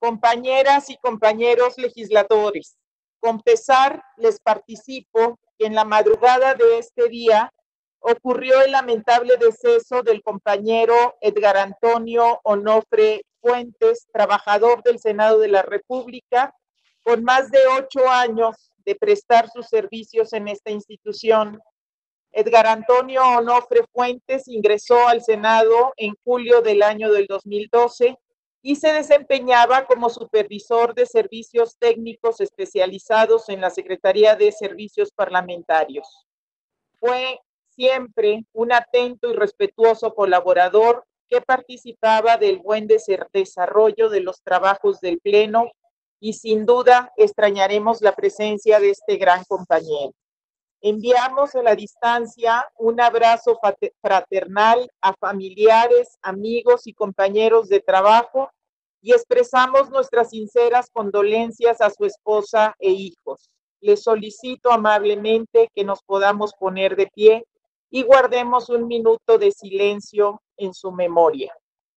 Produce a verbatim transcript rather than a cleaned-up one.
Compañeras y compañeros legisladores, con pesar les participo que en la madrugada de este día ocurrió el lamentable deceso del compañero Edgar Antonio Onofre Fuentes, trabajador del Senado de la República, con más de ocho años de prestar sus servicios en esta institución. Edgar Antonio Onofre Fuentes ingresó al Senado en julio del año del dos mil doce y se desempeñaba como supervisor de servicios técnicos especializados en la Secretaría de Servicios Parlamentarios. Fue siempre un atento y respetuoso colaborador que participaba del buen desarrollo de los trabajos del Pleno y sin duda extrañaremos la presencia de este gran compañero. Enviamos a la distancia un abrazo fraternal a familiares, amigos y compañeros de trabajo y expresamos nuestras sinceras condolencias a su esposa e hijos. Les solicito amablemente que nos podamos poner de pie y guardemos un minuto de silencio en su memoria.